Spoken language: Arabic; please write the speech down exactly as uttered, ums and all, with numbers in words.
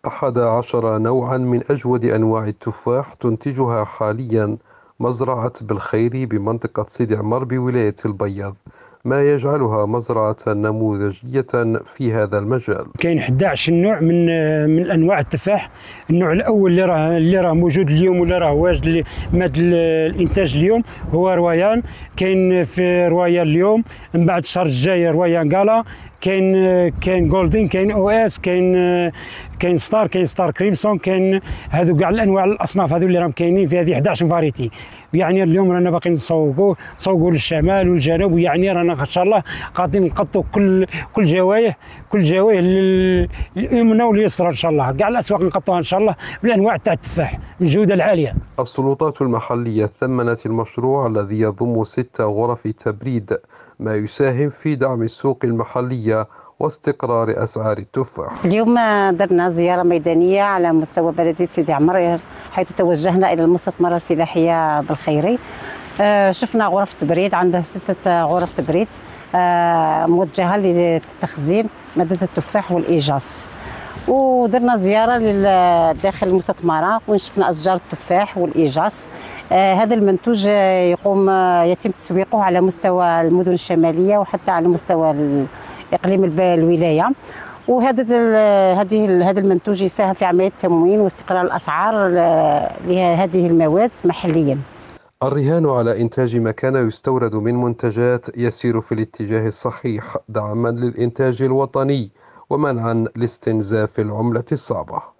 أحد عشر نوعا من أجود أنواع التفاح تنتجها حاليا مزرعة بالخير بمنطقة سيدي عمر بولاية البيض، ما يجعلها مزرعة نموذجية في هذا المجال. كاين أحد عشر نوع من من انواع التفاح. النوع الاول اللي راه اللي راه موجود اليوم ولا راه واجد ماد الانتاج اليوم هو رويان. كاين في رويان اليوم، من بعد الشهر الجاي رويان قالا، كاين كاين جولدين، كاين او اس، كاين كاين ستار، كاين ستار كريمسون، كاين هذو كاع الانواع الاصناف هذو اللي راهم كاينين في هذه أحد عشر فاريتي. يعني اليوم رانا باقيين نسوقوا نسوقوا للشمال والجنوب، ويعني رانا ان شاء الله قاعدين نقطوا كل كل جوايه كل جوايه اليمنى واليسرى ان شاء الله. كاع الاسواق نقطوها ان شاء الله بالانواع تاع التفاح بالجوده العاليه. السلطات المحليه ثمنت المشروع الذي يضم ست غرف تبريد، ما يساهم في دعم السوق المحليه واستقرار أسعار التفاح. اليوم درنا زيارة ميدانية على مستوى بلدية سيدي عمر، حيث توجهنا إلى المستثمرة الفلاحية بالخيري. شفنا غرف تبريد، عندها ستة غرف تبريد موجهة لتخزين مادة التفاح والإيجاص. ودرنا زيارة داخل المستثمرة وين شفنا أشجار التفاح والإيجاص. هذا المنتوج يقوم يتم تسويقه على مستوى المدن الشمالية وحتى على مستوى اقليم الولايه. وهذا هذه هذا المنتوج يساهم في عمليه تموين واستقرار الاسعار لهذه المواد محليا. الرهان على إنتاج ما كان يستورد من منتجات يسير في الاتجاه الصحيح، دعما للإنتاج الوطني ومنعا لاستنزاف العملة الصعبة.